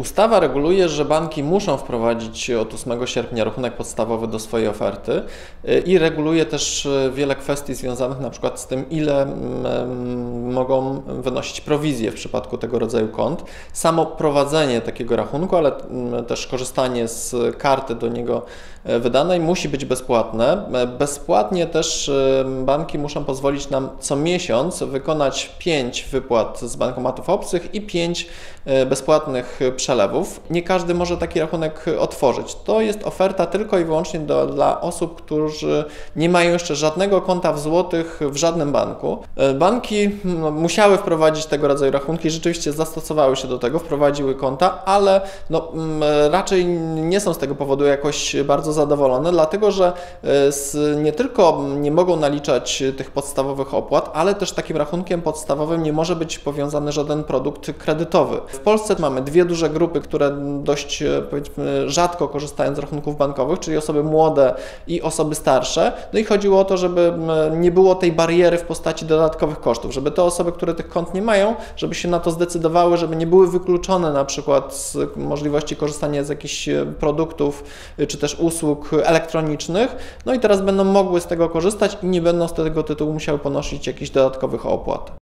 Ustawa reguluje, że banki muszą wprowadzić od 8 sierpnia rachunek podstawowy do swojej oferty i reguluje też wiele kwestii związanych na przykład z tym, ile mogą wynosić prowizje w przypadku tego rodzaju kont. Samo prowadzenie takiego rachunku, ale też korzystanie z karty do niego wydanej musi być bezpłatne. Bezpłatnie też banki muszą pozwolić nam co miesiąc wykonać 5 wypłat z bankomatów obcych i 5 bezpłatnych przelewów. Nie każdy może taki rachunek otworzyć. To jest oferta tylko i wyłącznie dla osób, którzy nie mają jeszcze żadnego konta w złotych w żadnym banku. Banki musiały wprowadzić tego rodzaju rachunki, rzeczywiście zastosowały się do tego, wprowadziły konta, ale raczej nie są z tego powodu jakoś bardzo zadowolone, dlatego że nie tylko nie mogą naliczać tych podstawowych opłat, ale też takim rachunkiem podstawowym nie może być powiązany żaden produkt kredytowy. W Polsce mamy dwie duże grupy, które dość, powiedzmy, rzadko korzystają z rachunków bankowych, czyli osoby młode i osoby starsze. No i chodziło o to, żeby nie było tej bariery w postaci dodatkowych kosztów, żeby te osoby, które tych kont nie mają, żeby się na to zdecydowały, żeby nie były wykluczone na przykład z możliwości korzystania z jakichś produktów czy też usług elektronicznych. No i teraz będą mogły z tego korzystać i nie będą z tego tytułu musiały ponosić jakichś dodatkowych opłat.